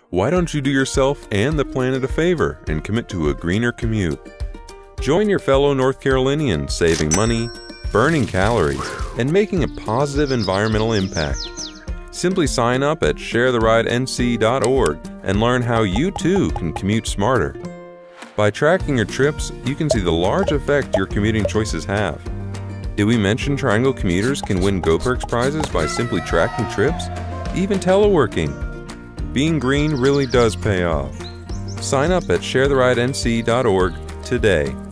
Why don't you do yourself and the planet a favor and commit to a greener commute? Join your fellow North Carolinians saving money, burning calories, and making a positive environmental impact. Simply sign up at sharetheride.nc.org and learn how you too can commute smarter. By tracking your trips, you can see the large effect your commuting choices have. Did we mention Triangle commuters can win GoPerks prizes by simply tracking trips? Even teleworking. Being green really does pay off. Sign up at sharetheride.nc.org today.